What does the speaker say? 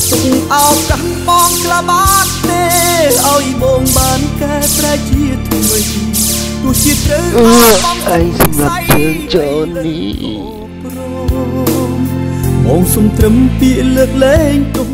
ទុកអោបចាំបងក្លាបាត់ទេឲ្យបងបានកែប្រែជាថ្មីទោះជាត្រូវបងអីសម្រាប់យើងចូលនេះបងសុំត្រឹមពាក្យលើកលែងទុក